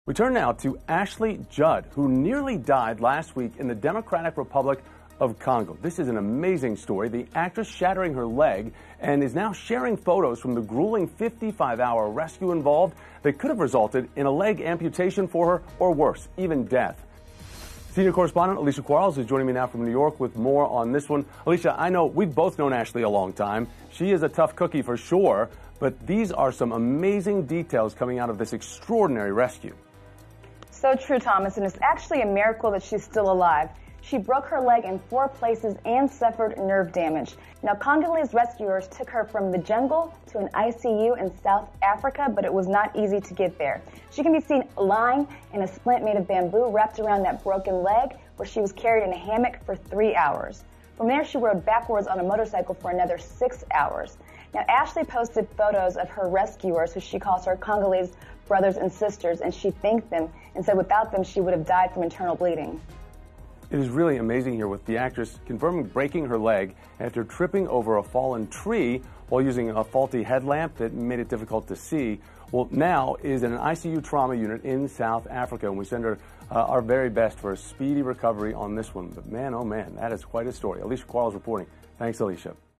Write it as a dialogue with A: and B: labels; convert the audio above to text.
A: We turn now to Ashley Judd, who nearly died last week in the Democratic Republic of Congo. This is an amazing story. The actress shattering her leg and is now sharing photos from the grueling 55-hour rescue involved that could have resulted in a leg amputation for her or worse, even death. Senior correspondent Alicia Quarles is joining me now from New York with more on this one. Alicia, I know we've both known Ashley a long time. She is a tough cookie for sure, but these are some amazing details coming out of this extraordinary rescue.
B: So true, Thomas, and it's actually a miracle that she's still alive. She broke her leg in 4 places and suffered nerve damage. Now, Congolese rescuers took her from the jungle to an ICU in South Africa, but it was not easy to get there. She can be seen lying in a splint made of bamboo wrapped around that broken leg, where she was carried in a hammock for 3 hours. From there, she rode backwards on a motorcycle for another 6 hours. Now, Ashley posted photos of her rescuers, who she calls her Congolese brothers and sisters, and she thanked them and said without them, she would have died from internal bleeding.
A: It is really amazing here with the actress confirming breaking her leg after tripping over a fallen tree while using a faulty headlamp that made it difficult to see. Well, now is in an ICU trauma unit in South Africa, and we send her our very best for a speedy recovery on this one. But man, oh man, that is quite a story. Alicia Quarles reporting. Thanks, Alicia.